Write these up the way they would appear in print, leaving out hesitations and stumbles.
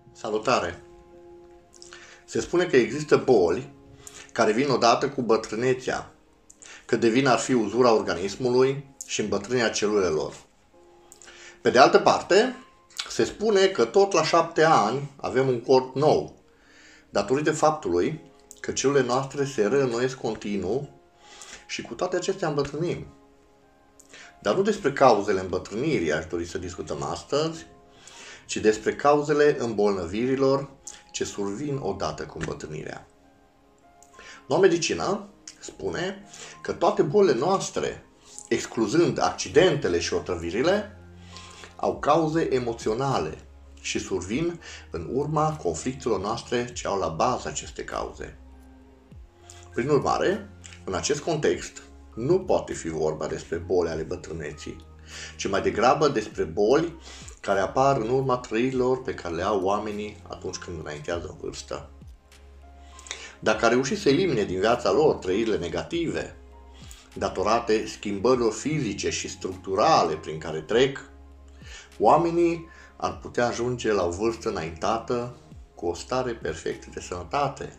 Salutare! Se spune că există boli care vin odată cu bătrânețea, că devin ar fi uzura organismului și îmbătrânirea celulelor. Pe de altă parte, se spune că tot la 7 ani avem un corp nou, datorită faptului că celulele noastre se reînnoiesc continuu și cu toate acestea îmbătrânim. Dar nu despre cauzele îmbătrânirii aș dori să discutăm astăzi, ci despre cauzele îmbolnăvirilor ce survin odată cu îmbătrânirea. Noua medicină spune că toate bolile noastre, excluzând accidentele și otrăvirile, au cauze emoționale și survin în urma conflictelor noastre ce au la bază aceste cauze. Prin urmare, în acest context, nu poate fi vorba despre boli ale bătrâneții, ci mai degrabă despre boli care apar în urma trăirilor pe care le au oamenii atunci când înaintează în vârstă. Dacă a reușit să elimine din viața lor trăirile negative, datorate schimbărilor fizice și structurale prin care trec, oamenii ar putea ajunge la o vârstă înaintată cu o stare perfectă de sănătate.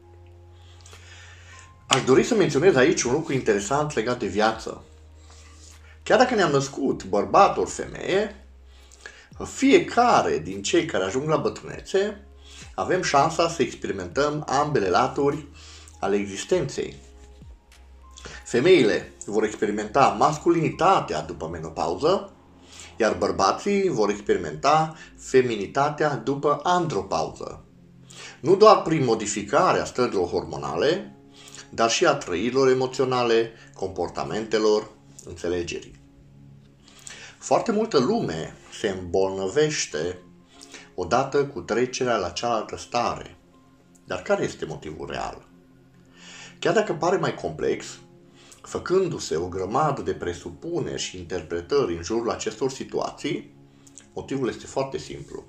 Aș dori să menționez aici un lucru interesant legat de viață. Chiar dacă ne-am născut bărbat ori femeie, fiecare din cei care ajung la bătrânețe avem șansa să experimentăm ambele laturi ale existenței. Femeile vor experimenta masculinitatea după menopauză, iar bărbații vor experimenta feminitatea după andropauză. Nu doar prin modificarea stărilor hormonale, dar și a trăirilor emoționale, comportamentelor, înțelegerii. Foarte multă lume se îmbolnăvește odată cu trecerea la cealaltă stare. Dar care este motivul real? Chiar dacă pare mai complex, făcându-se o grămadă de presupuneri și interpretări în jurul acestor situații, motivul este foarte simplu.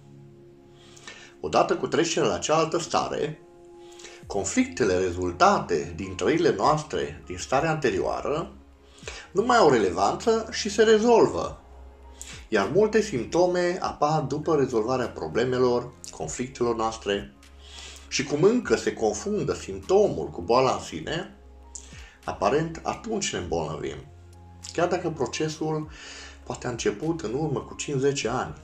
Odată cu trecerea la cealaltă stare, conflictele rezultate din trăirile noastre din starea anterioară nu mai au relevanță și se rezolvă, iar multe simptome apar după rezolvarea problemelor, conflictelor noastre și cum încă se confundă simptomul cu boala în sine, aparent atunci ne îmbolnăvim, chiar dacă procesul poate a început în urmă cu 50 ani.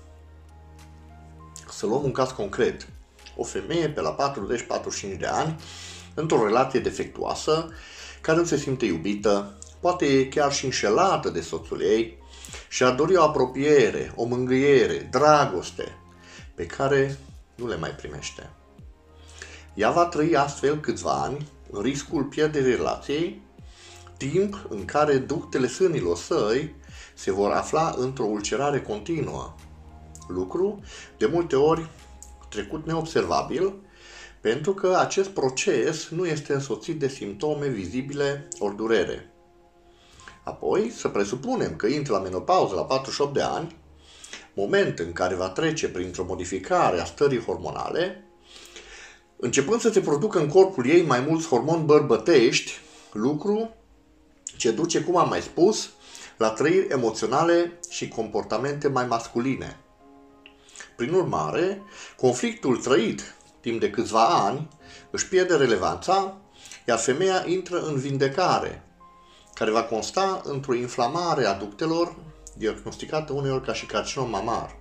Să luăm un caz concret. O femeie pe la 40-45 de ani, într-o relație defectuoasă, care nu se simte iubită, poate e chiar și înșelată de soțul ei și ar dori o apropiere, o mângâiere, dragoste, pe care nu le mai primește. Ea va trăi astfel câțiva ani în riscul pierderii relației, timp în care ductele sânilor săi se vor afla într-o ulcerare continuă, lucru de multe ori trecut neobservabil, pentru că acest proces nu este însoțit de simptome vizibile ori durere. Apoi, să presupunem că intră la menopauză la 48 de ani, moment în care va trece printr-o modificare a stării hormonale, începând să se producă în corpul ei mai mulți hormoni bărbătești, lucru ce duce, cum am mai spus, la trăiri emoționale și comportamente mai masculine. Prin urmare, conflictul trăit timp de câțiva ani își pierde relevanța, iar femeia intră în vindecare, care va consta într-o inflamare a ductelor, diagnosticată uneori ca și carcinom mamar.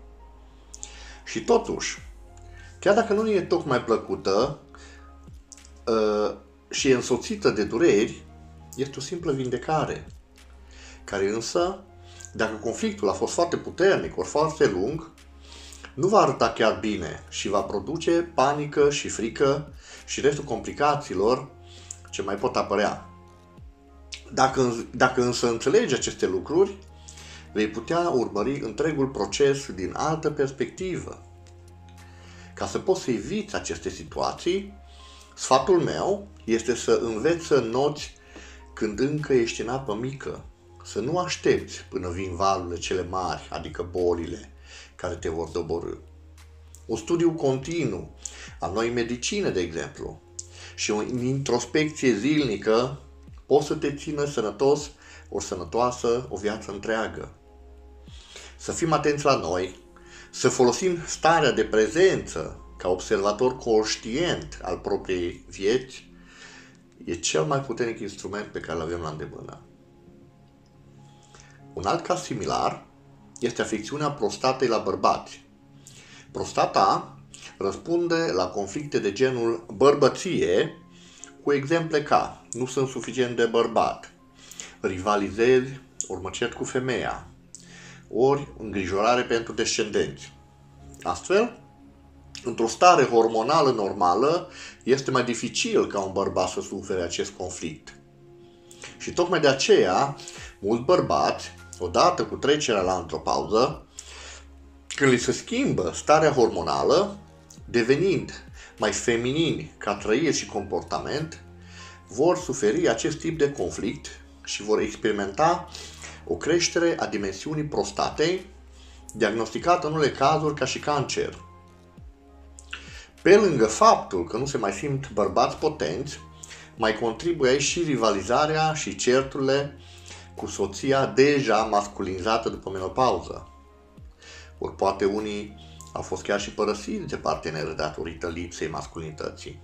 Și totuși, chiar dacă nu e tocmai plăcută și e însoțită de dureri, este o simplă vindecare, care însă, dacă conflictul a fost foarte puternic ori foarte lung, nu va arăta chiar bine și va produce panică și frică și restul complicațiilor ce mai pot apărea. Dacă însă înțelegi aceste lucruri, vei putea urmări întregul proces din altă perspectivă. Ca să poți să eviți aceste situații, sfatul meu este să înveți să noți când încă ești în apă mică, să nu aștepți până vin valurile cele mari, adică bolile, care te vor doborî. Un studiu continuu al noii medicine, de exemplu, și o introspecție zilnică pot să te țină sănătos ori sănătoasă o viață întreagă. Să fim atenți la noi, să folosim starea de prezență ca observator conștient al propriei vieți, e cel mai puternic instrument pe care îl avem la îndemână. Un alt caz similar este afecțiunea prostatei la bărbați. Prostata răspunde la conflicte de genul bărbăție, cu exemple ca: nu sunt suficient de bărbat, rivalizezi, ori mă cert cu femeia, ori îngrijorare pentru descendenți. Astfel, într-o stare hormonală normală, este mai dificil ca un bărbat să sufere acest conflict. Și tocmai de aceea, mulți bărbați, odată cu trecerea la andropauză, când li se schimbă starea hormonală, devenind mai feminini ca trăire și comportament, vor suferi acest tip de conflict și vor experimenta o creștere a dimensiunii prostatei, diagnosticată în unele cazuri ca și cancer. Pe lângă faptul că nu se mai simt bărbați potenți, mai contribuie aici și rivalizarea și certurile cu soția deja masculinizată după menopauză. Ori poate unii au fost chiar și părăsiți de parteneri datorită lipsei masculinității.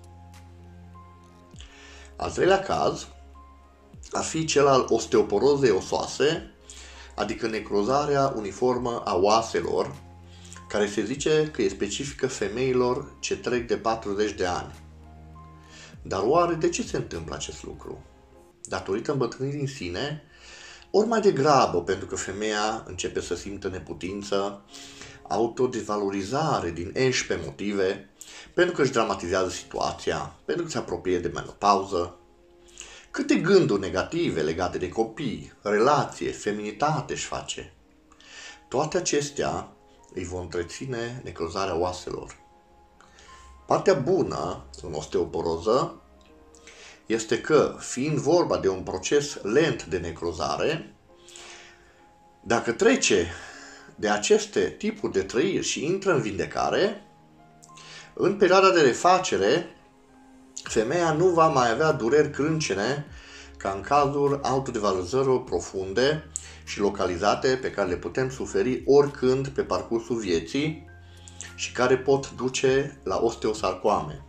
Al treilea caz ar fi cel al osteoporozei osoase, adică necrozarea uniformă a oaselor, care se zice că e specifică femeilor ce trec de 40 de ani. Dar oare de ce se întâmplă acest lucru? Datorită îmbătrânirii în sine, ori mai degrabă pentru că femeia începe să simtă neputință, autodevalorizare din 11 motive, pentru că își dramatizează situația, pentru că se apropie de menopauză? Câte gânduri negative legate de copii, relație, feminitate își face? Toate acestea îi vor întreține necrozarea oaselor. Partea bună în osteoporoză este că, fiind vorba de un proces lent de necrozare, dacă trece de aceste tipuri de trăiri și intră în vindecare, în perioada de refacere, femeia nu va mai avea dureri crâncene ca în cazul autodevalorizărilor profunde și localizate pe care le putem suferi oricând pe parcursul vieții și care pot duce la osteosarcoame.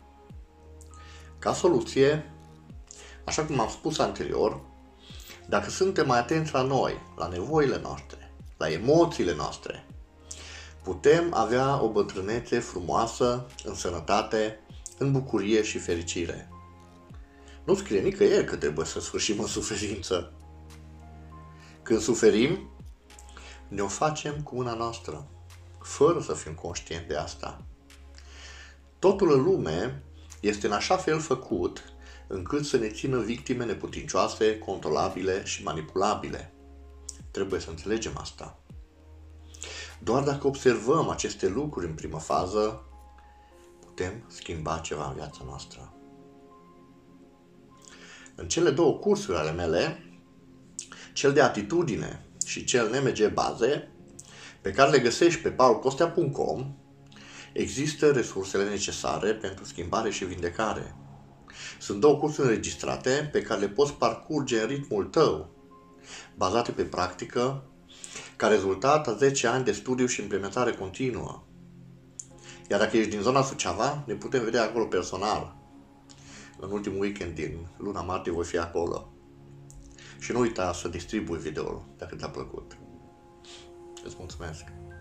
Ca soluție, așa cum am spus anterior, dacă suntem mai atenți la noi, la nevoile noastre, la emoțiile noastre, putem avea o bătrânețe frumoasă, în sănătate, în bucurie și fericire. Nu scrie nicăieri că trebuie să sfârșim în suferință. Când suferim, ne-o facem cu mâna noastră, fără să fim conștienți de asta. Totul în lume este în așa fel făcut încât să ne țină victime neputincioase, controlabile și manipulabile. Trebuie să înțelegem asta. Doar dacă observăm aceste lucruri în primă fază, putem schimba ceva în viața noastră. În cele două cursuri ale mele, cel de atitudine și cel NMG baze, pe care le găsești pe paulcostea.com, există resursele necesare pentru schimbare și vindecare. Sunt două cursuri înregistrate pe care le poți parcurge în ritmul tău, bazate pe practică, ca rezultat a 10 ani de studiu și implementare continuă. Iar dacă ești din zona Suceava, ne putem vedea acolo personal. În ultimul weekend din luna martie voi fi acolo. Și nu uita să distribui videoul dacă ți-a plăcut. Îți mulțumesc!